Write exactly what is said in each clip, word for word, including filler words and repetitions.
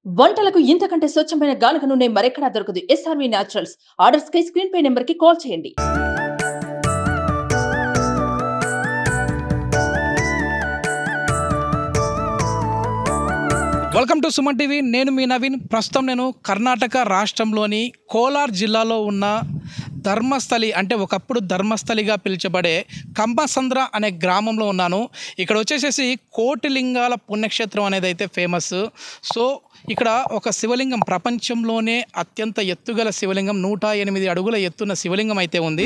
వంటలకు ఇంతకంటే స్వచ్ఛమైన గానుగ నూనె మరెక్కడా దొరకదు. SRV naturals. ఆర్డర్స్ కై స్క్రీన్ పై నెంబర్ కి కాల్ చేయండి. Welcome to Suman TV. నేను మీ నవీన్. ప్రస్తుతం నేను కర్ణాటక రాష్ట్రంలోని కోలార్ జిల్లాలో ఉన్న ధర్మస్థలి అంటే ఒకప్పుడు ధర్మస్థలిగా పిలిచబడే కంబసంద్ర అనే గ్రామంలో ఉన్నాను. ఇక్కడ వచ్చేసేసి కోటిలింగాల పుణ్యక్షేత్రం అనేది అయితే ఫేమస్. సో ఇక్కడ ఒక శివలింగం, ప్రపంచంలోనే అత్యంత ఎత్తుగల శివలింగం, నూట ఎనిమిది అడుగుల ఎత్తున్న శివలింగం అయితే ఉంది.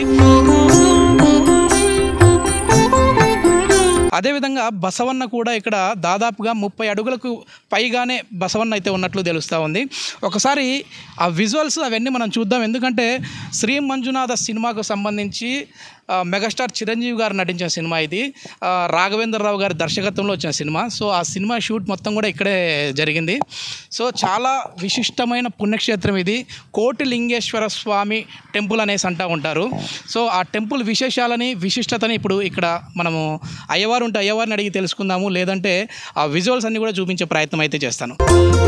అదేవిధంగా బసవన్న కూడా ఇక్కడ దాదాపుగా ముప్పై అడుగులకు పైగానే బసవన్న అయితే ఉన్నట్లు తెలుస్తూ ఉంది. ఒకసారి ఆ విజువల్స్ అవన్నీ మనం చూద్దాం. ఎందుకంటే శ్రీ మంజునాథ సినిమాకు సంబంధించి మెగాస్టార్ చిరంజీవి గారు నటించిన సినిమా ఇది. రాఘవేంద్రరావు గారి దర్శకత్వంలో వచ్చిన సినిమా. సో ఆ సినిమా షూట్ మొత్తం కూడా ఇక్కడే జరిగింది. సో చాలా విశిష్టమైన పుణ్యక్షేత్రం ఇది. కోటిలింగేశ్వర స్వామి టెంపుల్ అనేసి అంటూ ఉంటారు. సో ఆ టెంపుల్ విశేషాలని, విశిష్టతని ఇప్పుడు ఇక్కడ మనము అయ్యవారు ఉంటే అయ్యవారిని అడిగి తెలుసుకుందాము, లేదంటే ఆ విజువల్స్ అన్నీ కూడా చూపించే ప్రయత్నం అయితే చేస్తాను.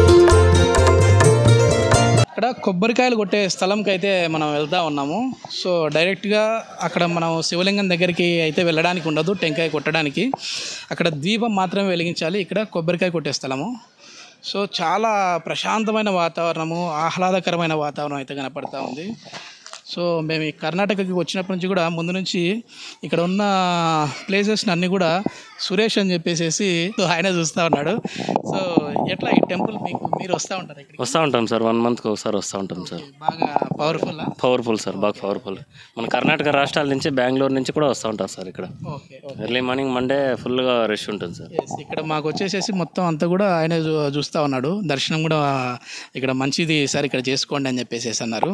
ఇక్కడ కొబ్బరికాయలు కొట్టే స్థలంకి అయితే మనం వెళ్తూ ఉన్నాము. సో డైరెక్ట్గా అక్కడ మనం శివలింగం దగ్గరికి అయితే వెళ్ళడానికి ఉండదు, టెంకాయ కొట్టడానికి. అక్కడ దీపం మాత్రమే వెలిగించాలి. ఇక్కడ కొబ్బరికాయ కొట్టే స్థలము. సో చాలా ప్రశాంతమైన వాతావరణము, ఆహ్లాదకరమైన వాతావరణం అయితే కనపడతా ఉంది. సో మేము ఈ కర్ణాటకకి వచ్చినప్పటి నుంచి కూడా ముందు నుంచి ఇక్కడ ఉన్న ప్లేసెస్ని అన్నీ కూడా సురేష్ అని చెప్పేసి ఆయన చూస్తూ ఉన్నాడు. సో ఎట్లా ఈ టెంపుల్ మీకు మీరు వస్తూ ఉంటారు? ఇక్కడ వస్తూ ఉంటాం సార్, వన్ మంత్కి ఒకసారి వస్తూ ఉంటాం సార్. బాగా పవర్ఫుల్ పవర్ఫుల్ సార్, బాగా పవర్ఫుల్. మన కర్ణాటక రాష్ట్రాల నుంచి, బెంగళూరు నుంచి కూడా వస్తూ ఉంటారు సార్. ఇక్కడ ఎర్లీ మార్నింగ్ మండే ఫుల్గా రష్ ఉంటుంది సార్. ఇక్కడ మాకు వచ్చేసేసి మొత్తం అంతా కూడా ఆయన చూస్తూ ఉన్నాడు. దర్శనం కూడా ఇక్కడ మంచిది సార్, ఇక్కడ చేసుకోండి అని చెప్పేసి అన్నారు.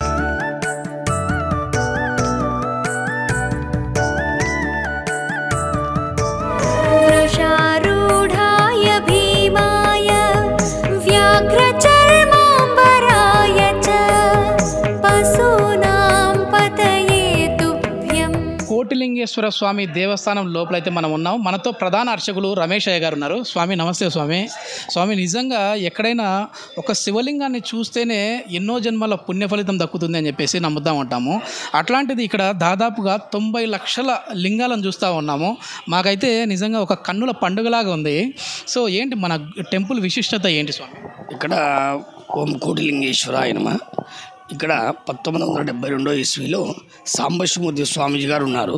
కోటిలింగేశ్వర స్వామి దేవస్థానం లోపలైతే మనం ఉన్నాం. మనతో ప్రధాన అర్చకులు రమేష్ అయ్య గారు ఉన్నారు. స్వామి నమస్తే. స్వామి స్వామి నిజంగా ఎక్కడైనా ఒక శివలింగాన్ని చూస్తేనే ఎన్నో జన్మల పుణ్య ఫలితం దక్కుతుంది అని చెప్పేసి నమ్ముతూ ఉంటాము. అట్లాంటిది ఇక్కడ దాదాపుగా తొంభై లక్షల లింగాలను చూస్తూ ఉన్నాము. మాకైతే నిజంగా ఒక కన్నుల పండుగలాగా ఉంది. సో ఏంటి మన టెంపుల్ విశిష్టత ఏంటి స్వామి? ఇక్కడ ఓం కోటిలింగేశ్వర ఆయనమ. ఇక్కడ పంతొమ్మిది వందల డెబ్బై రెండో ఇస్వీలో సాంబశివమూర్తి స్వామీజీ గారు ఉన్నారు.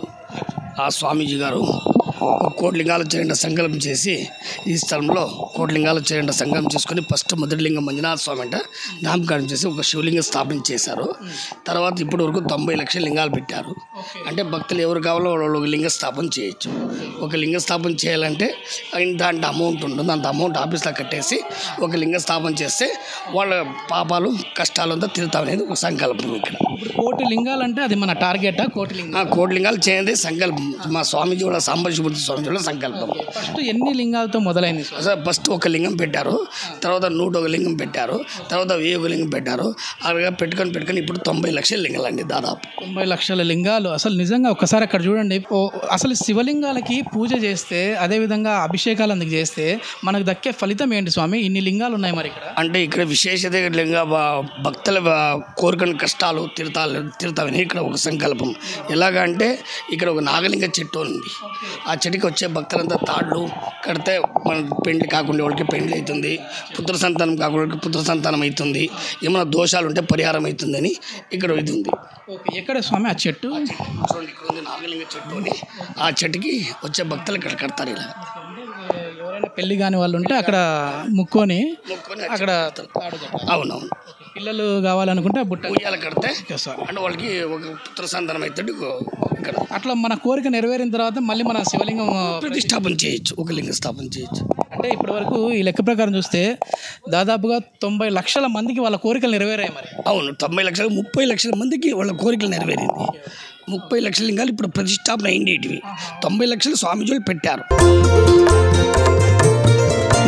ఆ స్వామీజీ గారు కోటిలింగాల చేయండి సంకల్పం చేసి ఈ స్థలంలో కోటిలింగాల చేయండి సంకల్పం చేసుకొని ఫస్ట్ మొదటి లింగం మంజునాథ స్వామి అంట నామకరణం చేసి ఒక శివలింగం స్థాపన చేశారు. తర్వాత ఇప్పటి వరకు తొంభై లక్షల లింగాలు పెట్టారు. అంటే భక్తులు ఎవరు కావాలో వాళ్ళు ఒక లింగ స్థాపన చేయొచ్చు. ఒక లింగ స్థాపన చేయాలంటే దాంట్లో అమౌంట్ ఉంటుంది. అంత అమౌంట్ ఆఫీస్లో కట్టేసి ఒక లింగ స్థాపన చేస్తే వాళ్ళ పాపాలు కష్టాలంతా తీరుతామనేది ఒక సంకల్పం. ఇక్కడ కోటి లింగాలు అంటే అది మన టార్గెటా? కోటి లింగాలు కోటి లింగాలు చేయండి సంకల్పం. మా స్వామీజీ కూడా సాంబశివమూర్తి స్వామీజీ కూడా సంకల్పం. ఫస్ట్ ఎన్ని లింగాలతో మొదలైంది? ఫస్ట్ ఒక లింగం పెట్టారు, తర్వాత నూట ఒక లింగం పెట్టారు, తర్వాత వెయ్యి ఒక లింగం పెట్టారు. అలాగే పెట్టుకొని పెట్టుకొని ఇప్పుడు తొంభై లక్షల లింగాలు అండి. దాదాపు తొంభై లక్షల లింగాలు. అసలు నిజంగా ఒకసారి అక్కడ చూడండి. అసలు శివలింగాలకి పూజ చేస్తే, అదేవిధంగా అభిషేకాలు అందుకు చేస్తే మనకు దక్కే ఫలితం ఏంటి స్వామి? ఇన్ని లింగాలు ఉన్నాయి మరి ఇక్కడ. అంటే ఇక్కడ విశేషత లింగ భక్తుల కోరికల కష్టాలు తీరుతాలు తీరుతామని ఇక్కడ ఒక సంకల్పం. ఎలాగ అంటే ఇక్కడ ఒక నాగలింగ చెట్టు ఉంది. ఆ చెట్టుకి వచ్చే భక్తులంతా తాళ్ళు కడితే మన పెండ్లి కాకుండా వాళ్ళకి పెండ్లి అవుతుంది, పుత్ర సంతానం కాకుండా పుత్ర సంతానం అవుతుంది, ఏమైనా దోషాలు ఉంటే పరిహారం అవుతుందని ఇక్కడ ఇది ఉంది. ఓకే, ఎక్కడ స్వామి ఆ చెట్టు? చూడండి, ఇక్కడ ఉంది నాగలింగ చెట్టు అని. ఆ చెట్టుకి వచ్చే భక్తులు ఇక్కడ కడతారు. ఇలా ఎవరైనా పెళ్లి కాని వాళ్ళు ఉంటే అక్కడ ముక్కొని అక్కడ అవునవును పిల్లలు కావాలనుకుంటే బుట్ట ఉయ్యాల కడితే అంటే వాళ్ళకి ఒక పుత్ర సంతానం అవుతాడు. ఇక్కడ అట్లా మన కోరిక నెరవేరిన తర్వాత మళ్ళీ మన శివలింగం ప్రతిష్టాపన చేయొచ్చు, ఒక లింగ స్థాపన చేయొచ్చు. అంటే ఇప్పటి వరకు ఈ లెక్క ప్రకారం చూస్తే దాదాపుగా తొంభై లక్షల మందికి వాళ్ళ కోరికలు నెరవేరాయి మరి. అవును, తొంభై లక్షలు ముప్పై లక్షల మందికి వాళ్ళ కోరికలు నెరవేరింది. ముప్పై లక్షల లింగాలు ఇప్పుడు ప్రతిష్టాపన అయిండేటివి. తొంభై లక్షలు స్వామీజీలు పెట్టారు.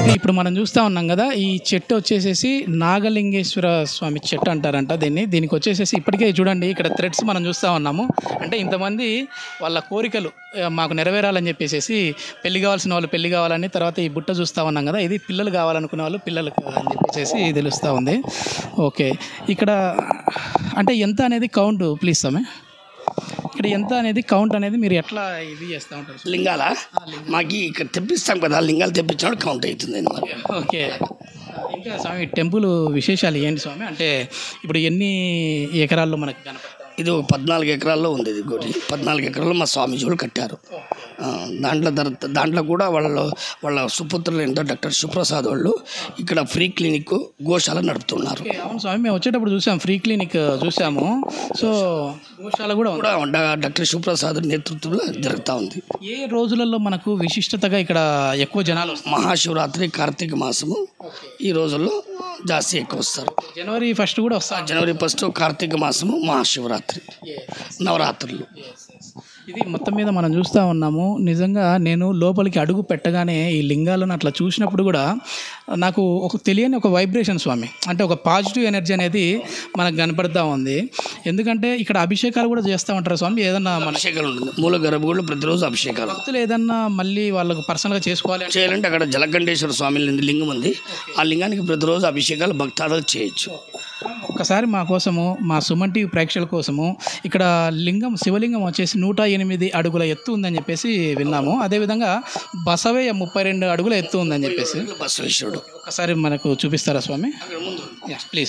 ఇప్పుడు మనం చూస్తూ ఉన్నాం కదా, ఈ చెట్టు వచ్చేసేసి నాగలింగేశ్వర స్వామి చెట్టు అంటారంట దీన్ని. దీనికి వచ్చేసేసి ఇప్పటికే చూడండి ఇక్కడ థ్రెడ్స్ మనం చూస్తూ ఉన్నాము. అంటే ఇంతమంది వాళ్ళ కోరికలు ఆ, మాకు నెరవేరాలని చెప్పేసి పెళ్లి కావాల్సిన వాళ్ళు పెళ్లి కావాలని, తర్వాత ఈ బుట్ట చూస్తూ ఉన్నాం కదా, ఇది పిల్లలు కావాలనుకునే వాళ్ళు పిల్లలకు అని చెప్పేసి తెలుస్తూ ఉంది. ఓకే, ఇక్కడ అంటే ఎంత అనేది కౌంట్ ప్లీజ్ సమే ఇక్కడ ఎంత అనేది కౌంట్ అనేది మీరు ఎట్లా ఇది చేస్తూ ఉంటారు? లింగాల మాకు ఇక్కడ తెప్పిస్తాం కదా, లింగాలు తెప్పించినప్పుడు కౌంట్ అవుతుంది అనమాట. ఓకే, ఇంకా స్వామి టెంపుల్ విశేషాలు ఏంటి స్వామి? అంటే ఇప్పుడు ఎన్ని ఎకరాల్లో మనకు కనపడతాం? ఇది ఒక పద్నాలుగు ఎకరాల్లో ఉంది. ఇది గుడి పద్నాలుగు ఎకరాల్లో మా స్వామీజీలు కట్టారు. ఆ, దాంట్లో తర్వాత దాంట్లో కూడా వాళ్ళ వాళ్ళ సుపుత్రులు ఏంటో డాక్టర్ సుప్రసాద్ వాళ్ళు ఇక్కడ ఫ్రీ క్లినిక్ గోశాల నడుపుతున్నారు. ఓకే, అవును స్వామి, మేము వచ్చేటప్పుడు చూసాం ఫ్రీ క్లినిక్ చూసాము. సో గోశాల కూడా ఉంది. కూడా డా- డాక్టర్ సుప్రసాద్ నేతృత్వంలో జరుగుతూ ఉంది. ఏ రోజులలో మనకు విశిష్టతగా ఇక్కడ ఎక్కువ జనాలు వస్తారు? మహాశివరాత్రి, కార్తీక మాసము ఈ రోజుల్లో జాస్తి ఎక్కువ వస్తారు. జనవరి ఫస్ట్ కూడా వస్తారు. జనవరి ఫస్ట్ కార్తీక మాసము, మహాశివరాత్రి, నవరాత్రులు. ఇది మొత్తం మీద మనం చూస్తూ ఉన్నాము. నిజంగా నేను లోపలికి అడుగు పెట్టగానే ఈ లింగాలను అట్లా చూసినప్పుడు కూడా నాకు ఒక తెలియని ఒక వైబ్రేషన్ స్వామి, అంటే ఒక పాజిటివ్ ఎనర్జీ అనేది మనకు కనపడుతూ ఉంది. ఎందుకంటే ఇక్కడ అభిషేకాలు కూడా చేస్తూ ఉంటారు స్వామి. ఏదన్నా మన అభిషేకాలు ఉంటుంది, మూల గర్భగుడిలో ప్రతిరోజు అభిషేకాలు. భక్తులు ఏదన్నా మళ్ళీ వాళ్ళకు పర్సనల్గా చేసుకోవాలి అంటే చేయాలంటే అక్కడ జలకంఠేశ్వర స్వామి లింగం ఉంది. ఆ లింగానికి ప్రతిరోజు అభిషేకాలు భక్తాదులు చేయొచ్చు. ఒక్కసారి మా కోసము, మా సుమన్ టీవీ ప్రేక్షకుల కోసము, ఇక్కడ లింగం శివలింగం వచ్చేసి నూట ఎనిమిది అడుగుల ఎత్తు ఉందని చెప్పేసి విన్నాము. అదేవిధంగా బసవయ్య ముప్పై రెండు అడుగుల ఎత్తు ఉందని చెప్పేసి. బసవేశ్వరుడు ఒక్కసారి మనకు చూపిస్తారా స్వామి? ప్లీజ్.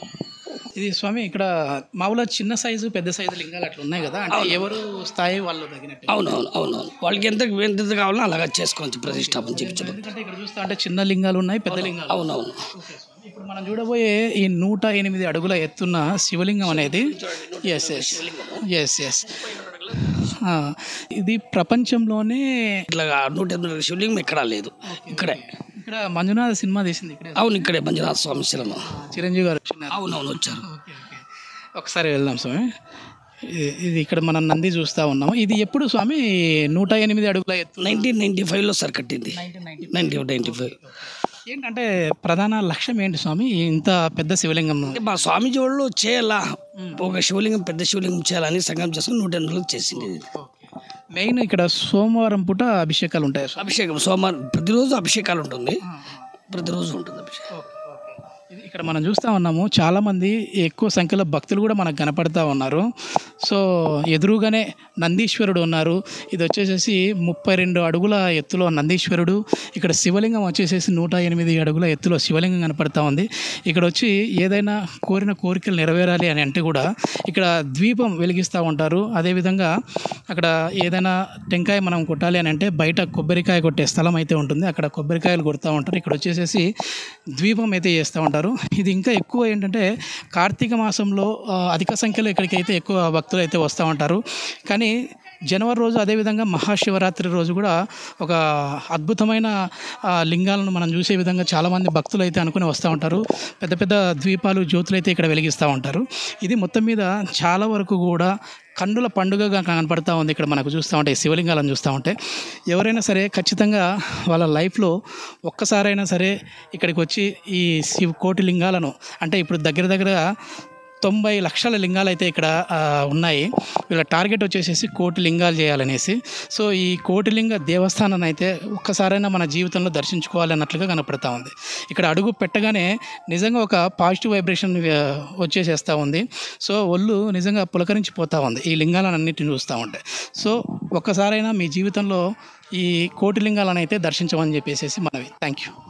ఇది స్వామి ఇక్కడ మామూలుగా చిన్న సైజు పెద్ద సైజు లింగాలు అట్లా ఉన్నాయి కదా, అంటే ఎవరు స్థాయి వాళ్ళు తగినట్టు. అవునవును అవునవును వాళ్ళకి ఎంత ఎంత కావాలో అలాగా చేసుకోవచ్చు ప్రతిష్టాపన చేయించడం. ఎందుకంటే ఇక్కడ చూస్తా అంటే చిన్న లింగాలు ఉన్నాయి, పెద్ద లింగాలు. అవునవును. ఇప్పుడు మనం చూడబోయే ఈ నూట ఎనిమిది అడుగుల ఎత్తున్న శివలింగం అనేది ఎస్ ఎస్ ఎస్ ఎస్ ఇది ప్రపంచంలోనే ఇట్లా నూట ఎనిమిది శివలింగం ఎక్కడా లేదు, ఇక్కడే. ఇక్కడ మంజునాథ సినిమా తీసింది ఇక్కడే. అవును, ఇక్కడే మంజునాథ స్వామి శిలమ. చిరంజీవి గారు వచ్చినారు. అవునవును వచ్చారు. ఓకే ఓకే, ఒకసారి వెళ్దాం స్వామి. ఇది- ఇది ఇక్కడ మనం నంది చూస్తూ ఉన్నాము. ఇది ఎప్పుడు స్వామి నూట ఎనిమిది అడుగుల ఎత్తు? నైన్టీన్ నైన్టీ ఫైవ్లో సార్ కట్టింది. నైన్టీన్ నైన్టీ ఫైవ్ ఏంటంటే ప్రధాన లక్ష్యం ఏంటి స్వామి ఇంత పెద్ద శివలింగం? అంటే మా స్వామీజీ వాళ్ళు చేయాలా, ఒక శివలింగం పెద్ద శివలింగం చేయాలని సంగం చేసుకుని నూట ఎనిమిదిలో చేసింది. మెయిన్ ఇక్కడ సోమవారం పూట అభిషేకాలు ఉంటాయి స్వామి. అభిషేకం సోమవారం ప్రతిరోజు అభిషేకాలు ఉంటుంది, ప్రతిరోజు ఉంటుంది అభిషేకం. ఇది ఇక్కడ మనం చూస్తూ ఉన్నాము, చాలామంది ఎక్కువ సంఖ్యలో భక్తులు కూడా మనకు కనపడతా ఉన్నారు. సో ఎదురుగానే నందీశ్వరుడు ఉన్నారు. ఇది వచ్చేసేసి ముప్పై రెండు అడుగుల ఎత్తులో నందీశ్వరుడు. ఇక్కడ శివలింగం వచ్చేసేసి నూట ఎనిమిది అడుగుల ఎత్తులో శివలింగం కనపడతా ఉంది. ఇక్కడ వచ్చి ఏదైనా కోరిన కోరికలు నెరవేరాలి అని అంటే కూడా ఇక్కడ ద్వీపం వెలిగిస్తూ ఉంటారు. అదేవిధంగా అక్కడ ఏదైనా టెంకాయ మనం కొట్టాలి అని అంటే బయట కొబ్బరికాయ కొట్టే స్థలం అయితే ఉంటుంది, అక్కడ కొబ్బరికాయలు కొడుతూ ఉంటారు. ఇక్కడ వచ్చేసేసి ద్వీపం అయితే చేస్తూ ఉంటారు. ఇది ఇంకా ఎక్కువ ఏంటంటే కార్తీక మాసంలో ఆ, అధిక సంఖ్యలో ఇక్కడికి అయితే ఎక్కువ భక్తులు అయితే వస్తూ ఉంటారు. కానీ జనవరి రోజు అదేవిధంగా మహాశివరాత్రి రోజు కూడా ఒక అద్భుతమైన ఆ, లింగాలను మనం చూసే విధంగా చాలామంది భక్తులు అయితే అనుకుని వస్తూ ఉంటారు. పెద్ద పెద్ద ద్వీపాలు జ్యోతులు అయితే ఇక్కడ వెలిగిస్తూ ఉంటారు. ఇది మొత్తం మీద చాలా వరకు కూడా కన్నుల పండుగగా కనపడతా ఉంది. ఇక్కడ మనకు చూస్తూ ఉంటే శివలింగాలను చూస్తూ ఉంటే ఎవరైనా సరే ఖచ్చితంగా వాళ్ళ లైఫ్లో ఒక్కసారైనా సరే ఇక్కడికి వచ్చి ఈ శివ కోటి లింగాలను, అంటే ఇప్పుడు దగ్గర దగ్గర తొంభై లక్షల లింగాలు అయితే ఇక్కడ ఆ, ఉన్నాయి. వీళ్ళ టార్గెట్ వచ్చేసేసి కోటి లింగాలు చేయాలనేసి. సో ఈ కోటిలింగ దేవస్థానాన్ని అయితే ఒక్కసారైనా మన జీవితంలో దర్శించుకోవాలి అన్నట్లుగా కనపడతా ఉంది. ఇక్కడ అడుగు పెట్టగానే నిజంగా ఒక పాజిటివ్ వైబ్రేషన్ వచ్చేసేస్తూ ఉంది. సో ఒళ్ళు నిజంగా పులకరించిపోతూ ఉంది ఈ లింగాలను అన్నిటిని చూస్తూ ఉంటే. సో ఒక్కసారైనా మీ జీవితంలో ఈ కోటి లింగాలను అయితే దర్శించమని చెప్పేసి మనవి. Thank you.